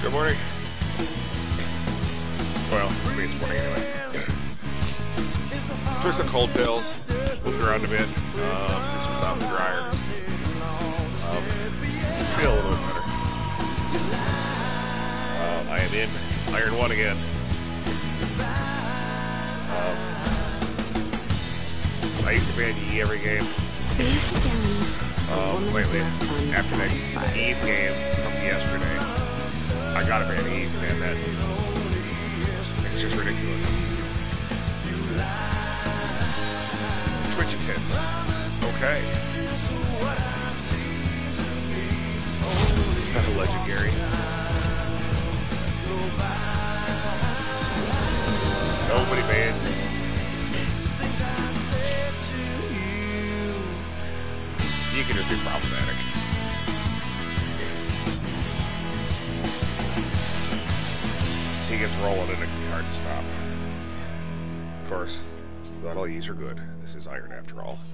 Good morning. Well, I mean, it's morning anyway. Took some cold pills, moved around a bit, threw some stuff in the dryer. Feel a little bit better. I am in Iron 1 again. I used to ban Yi every game. Lately, after that Eve game from yesterday, I gotta ban Eve, man. That it's just ridiculous. Twitchy tits. Okay. Legendary. Nobody banned. You can just be problematic. He gets rolling and it's hard to stop. Of course, not all Y's are good. This is Iron after all.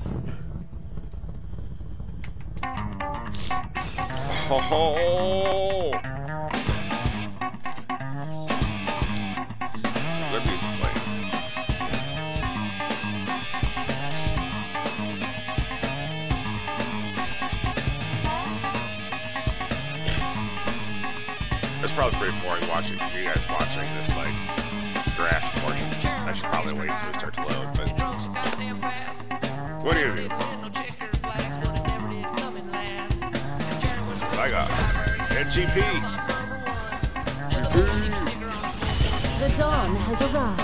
Oh! Some good music playing. It's probably pretty boring watching you guys watching this like draft portion. I should probably wait until we start to load, but what do you do? I got NGP. The dawn has arrived.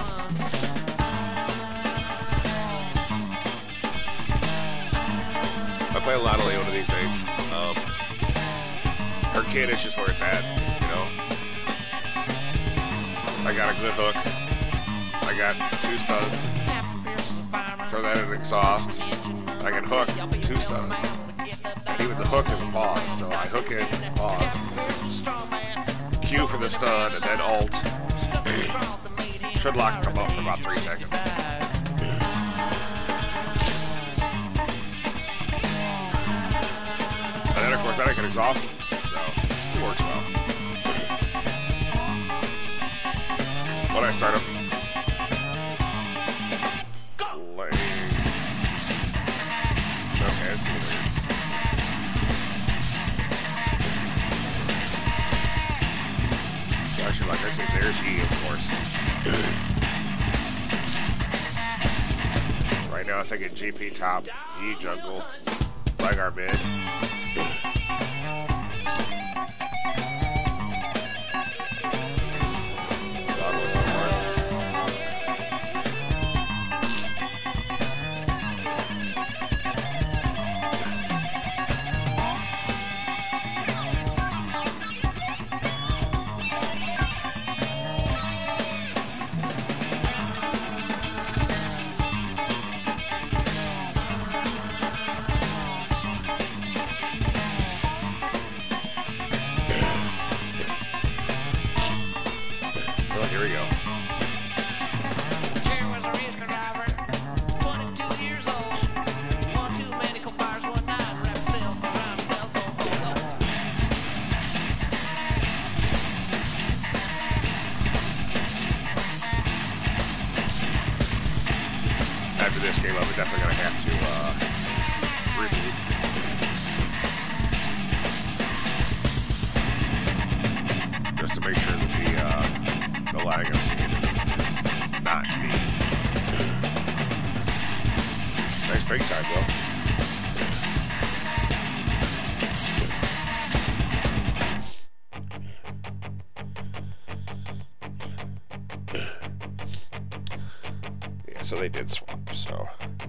I play a lot of Leona these days. Her kid is just where it's at, you know. I got a good hook. I got 2 studs. Throw that in exhaust. I can hook 2 studs. And even the hook is a pause, so I hook in, pause, Q for the stun, and then alt. Should lock come up for about 3 seconds. And then of course I can exhaust them, so it works well. When I start them, okay, it's weird. Actually, like I said, there's E, of course. Right now, I'm thinking GP top, E jungle, Vigar mid. Here we go. After this game, I'm definitely going to have to reboot. Just to make sure that the lag I'm seeing is not me. Nice break time, though. Yeah, so they did swap, so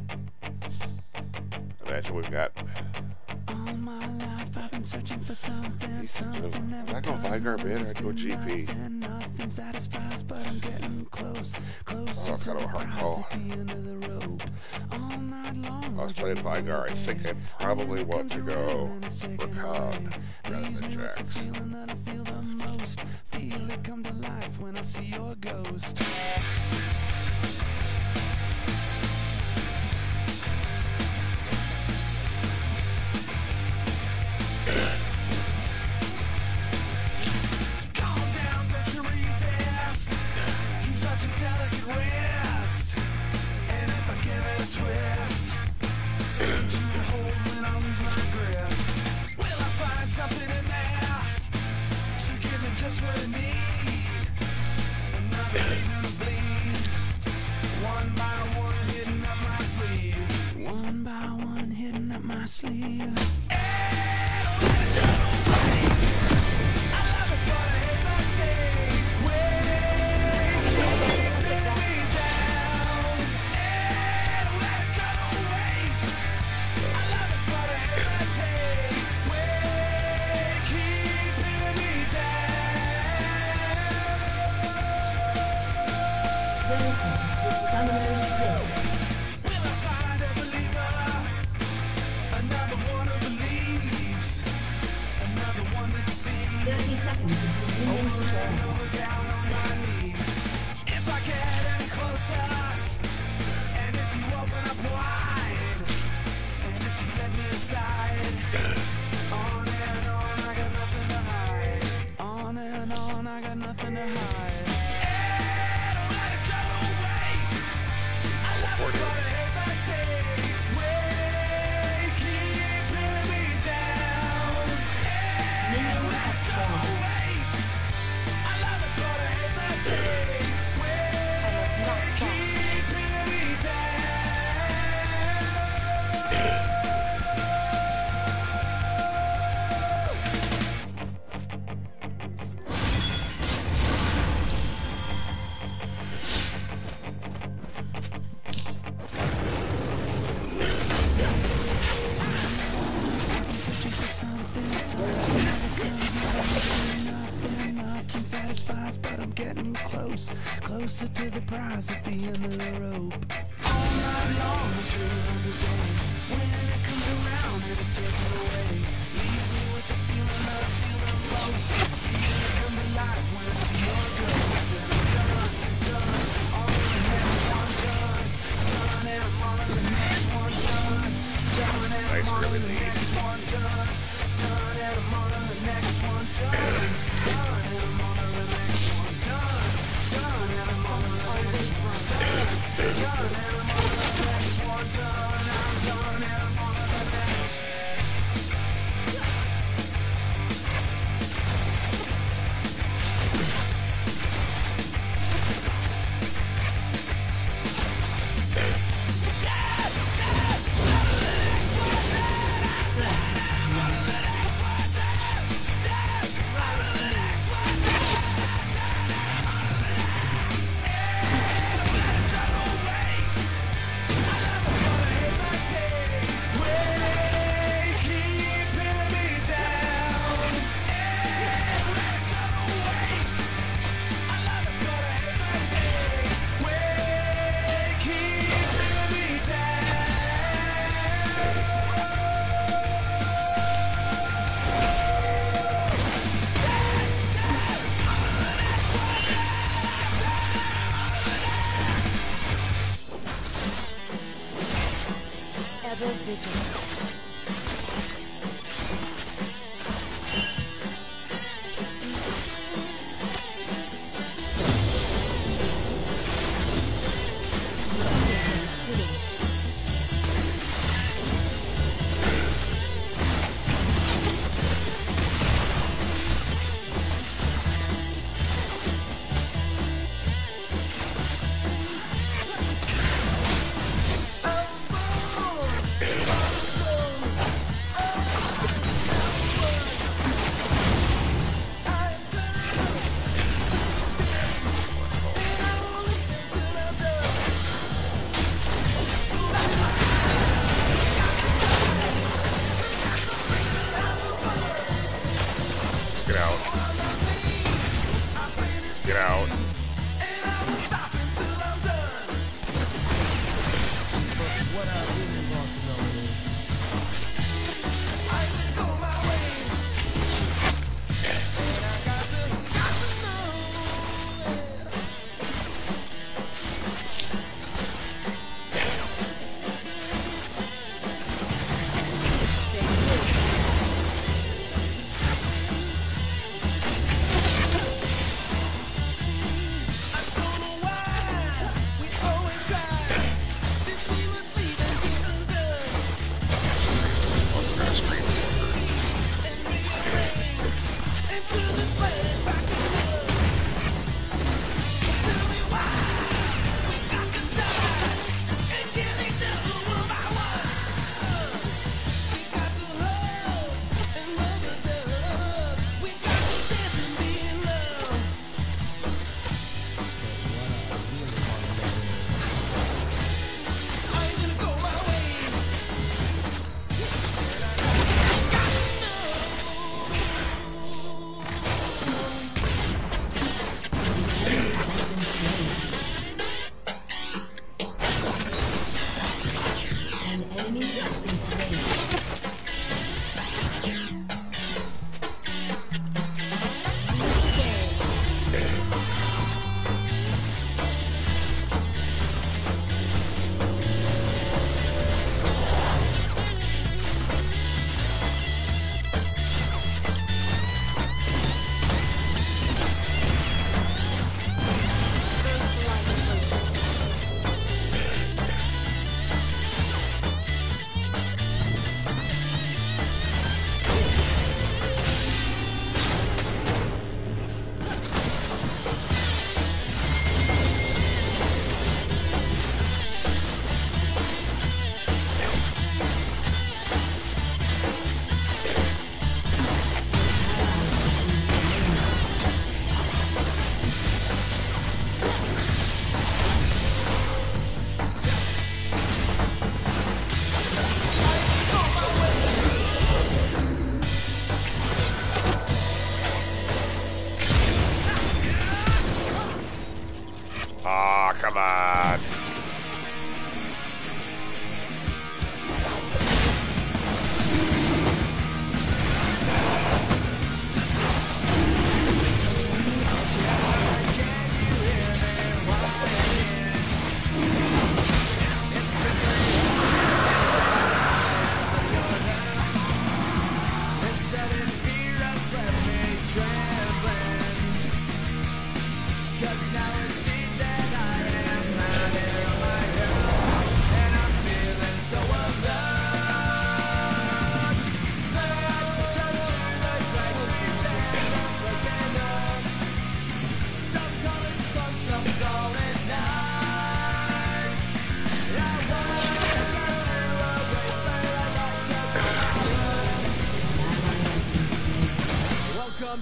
imagine we've got. All my life I've been searching for something, something When I go Vigar mid, I go GP. nothing satisfies, but I'm getting close, closer it's to kind the of a hard prize call. at the end of the rope. All night long, I was playing Vigar. I think I probably want to go Rakan rather than Jax. feeling that I feel the most. Feel it come to life when I see your ghost. just what I need. Another reason to bleed. One by one, hitting up my sleeve. One by one, hitting up my sleeve. Satisfies, but I'm getting closer to the prize at the end of the rope. All night long, I dream of the day when it comes around and it's taken away. Leaves me with the feeling of feeling most. Feeling come to life when I see your ghost. And I'm done, all of the next one done, and I'm all of the next one done, and I'm all of the next one done, and I'm all of the next one done.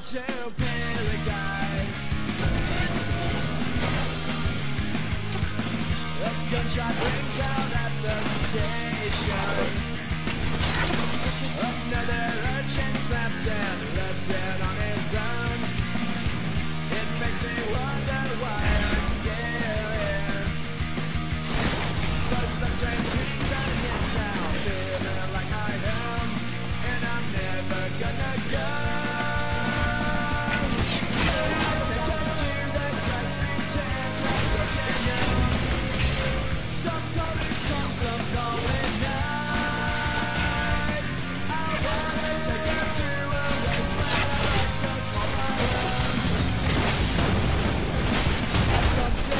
to paradise. A gunshot rings out at the station. Another urchin snaps and left dead on his own. It makes me wonder why I'm still here. But some strange things I miss now, feeling like I am, and I'm never gonna go. Attention to the drugs and some call it sun, some call it night. I wanna take you to a wasteland I took on my own. Come to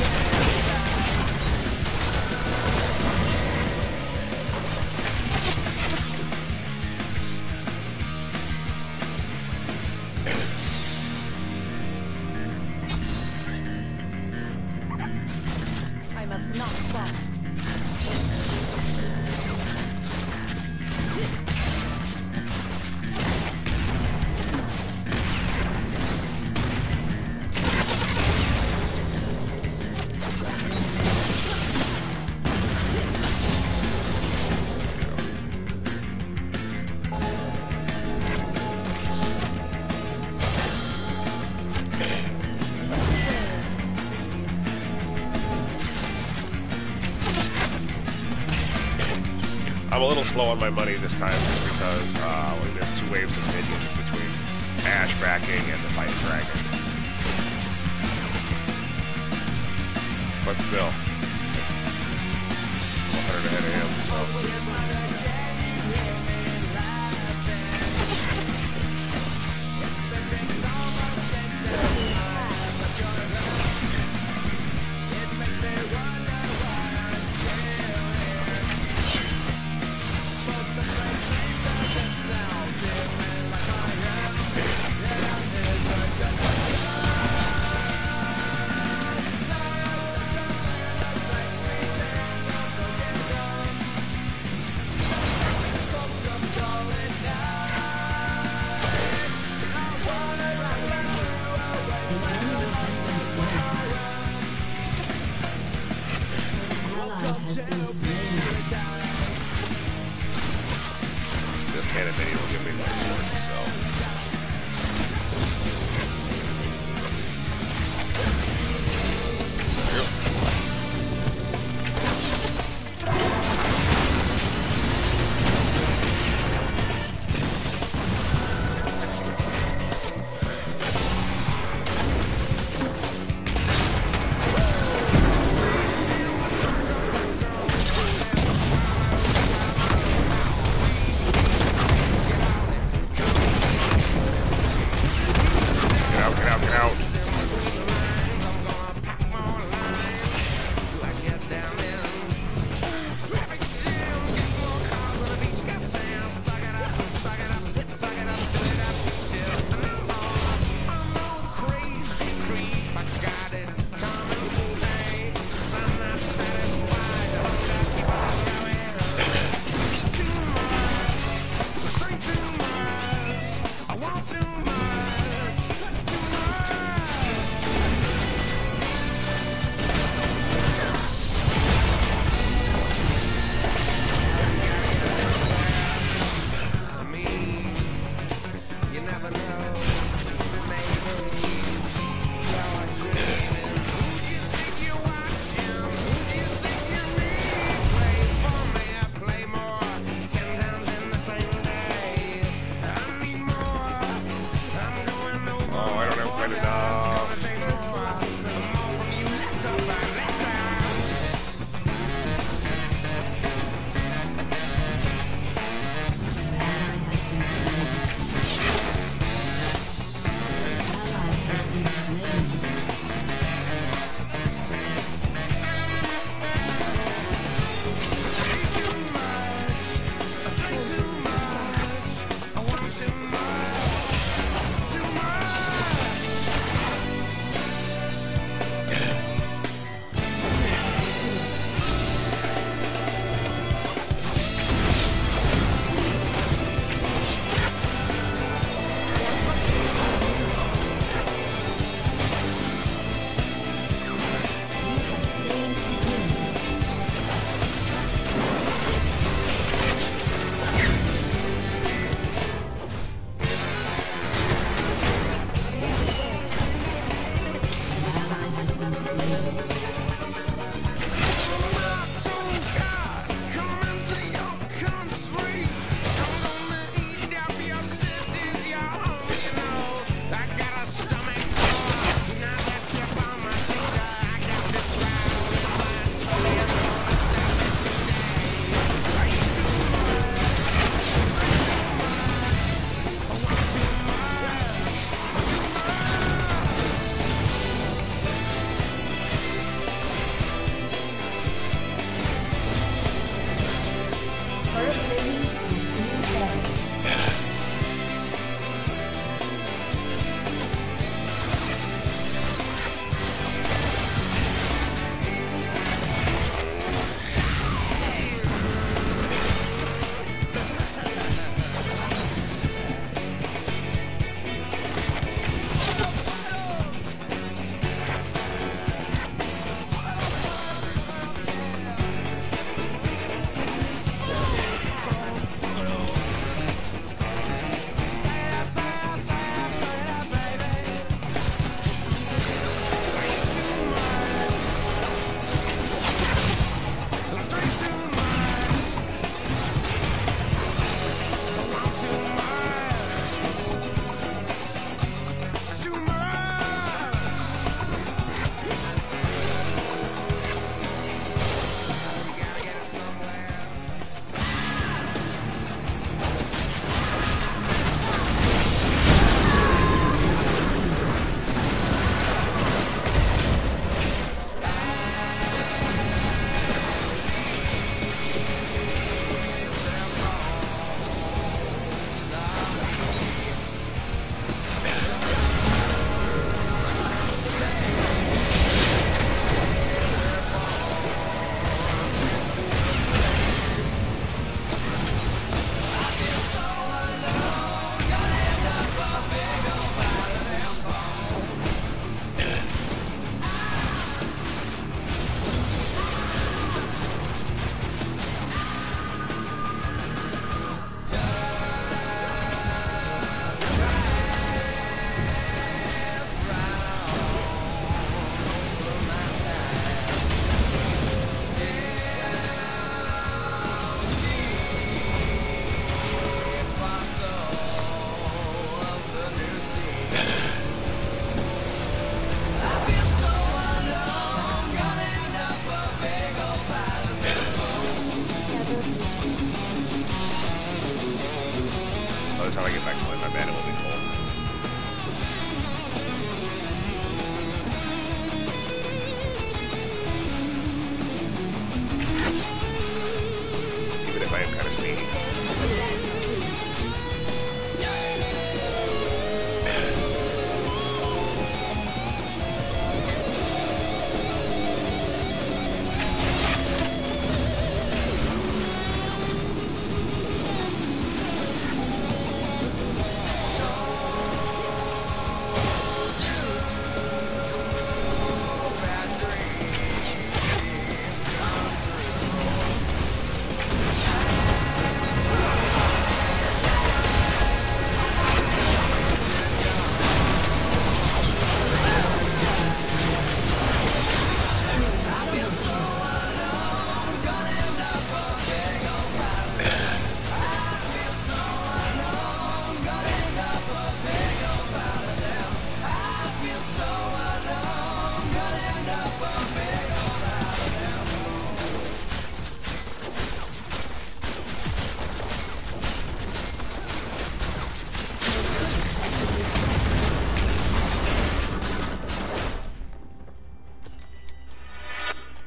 I must not fall. I'm a little slow on my money this time just because there's 2 waves of minions between Ash backing and the Fighting Dragon. But still, 100 ahead of him, so.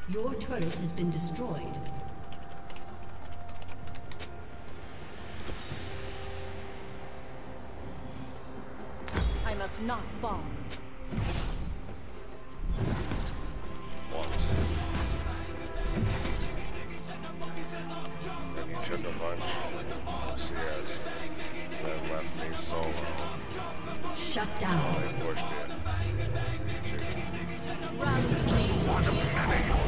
Your turret has been destroyed. I must not fall. Once. And you turned a bunch. CS. That left me solo. Shut down. They pushed it. Run to me. One of many.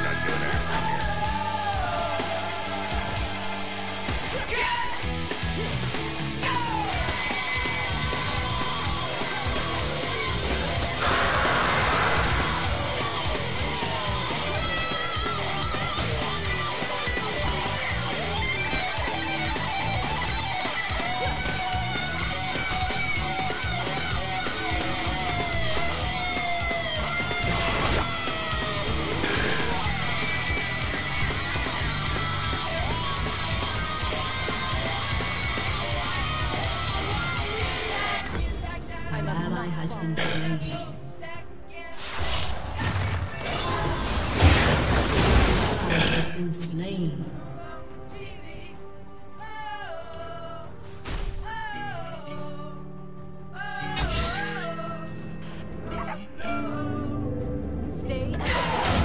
not doing anything here. An ally has been slain. Has been slain. Stay at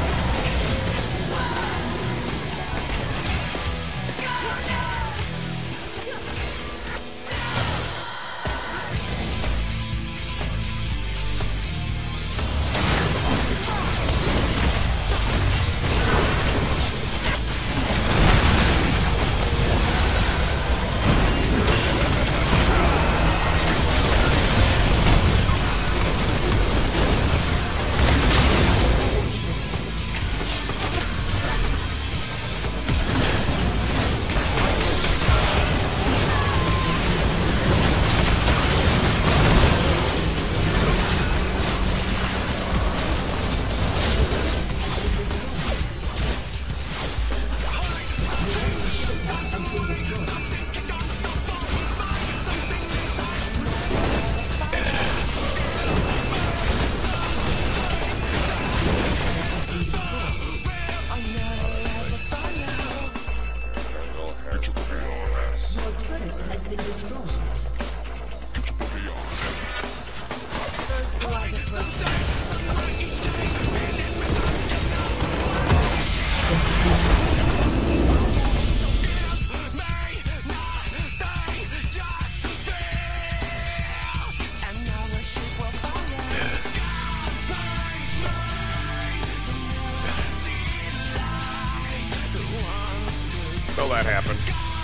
So that happened.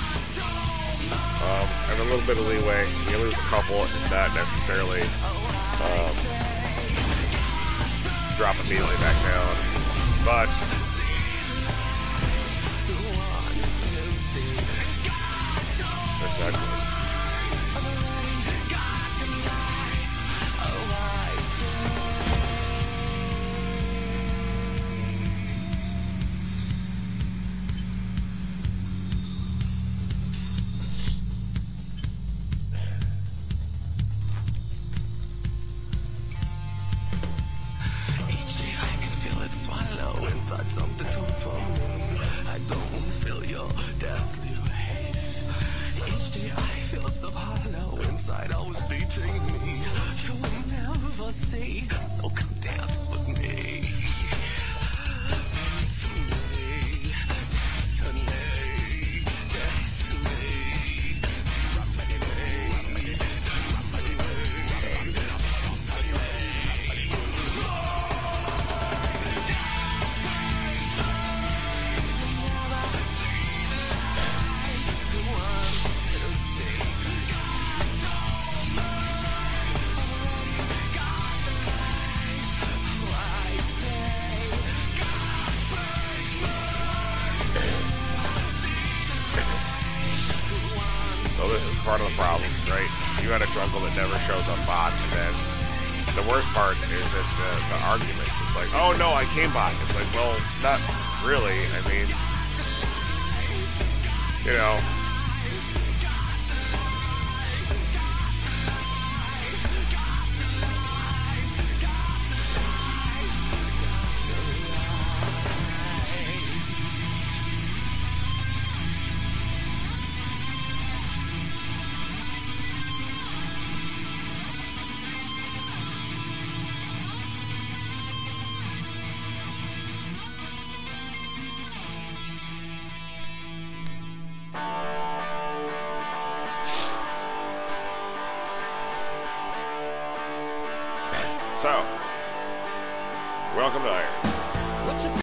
And a little bit of leeway. You lose a couple and not necessarily drop immediately back down. But that's not good. Something to from me. I don't feel your deathly race. Each day I feel so hollow inside, always beating me. You will never see, so come dance with me. Dance with me, dance with me, dance with me. So this is part of the problem, right? You got a jungle that never shows up bot, and then the worst part is that the arguments. It's like, oh no, I came bot. It's like, well, not really. I mean, you know. So, welcome to Iron.